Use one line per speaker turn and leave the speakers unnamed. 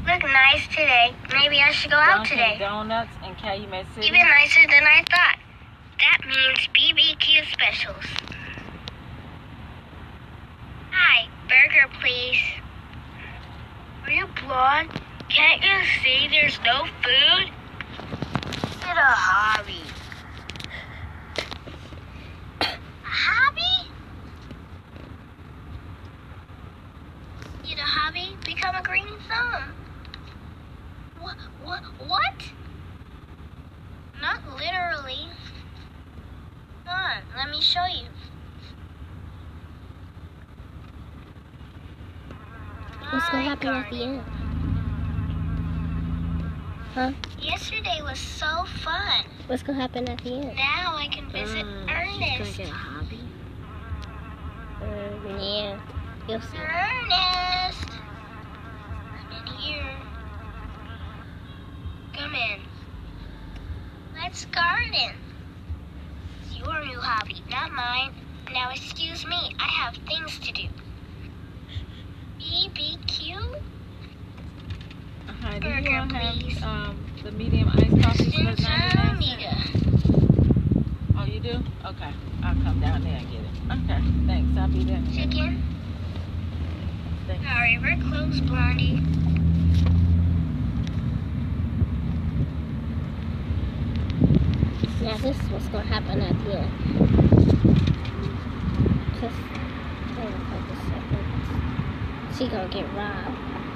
look nice today. Maybe I should go out
Dunkin'
today.
Donuts in Calumet City.
Even nicer than I thought. That means BBQ specials. Hi, burger please. Are you blonde? Can't you see there's no food? Get a hobby. A hobby? Get a hobby? Become a green thumb. What? Not literally. Come on, let me show you.
What's gonna happen at the end? Huh?
Yesterday was so fun.
What's gonna happen at the end?
Now I can visit Ernest.
She's gonna get a hobby.
Yeah. You'll see.
Ernest! I'm in here. Come in. Let's garden. It's your new hobby, not mine. Now excuse me, I have things to do. BBQ?
Hi, do you
Burger,
all
please.
have the medium iced coffee for 99 cents? Oh, you do? Okay. I'll come down there and get it. Okay. Thanks. I'll be there.
Chicken?
Thanks.
Sorry, we're closed, Blondie.
Now this is what's gonna happen at the end. Just hold on for a second. She gonna get robbed.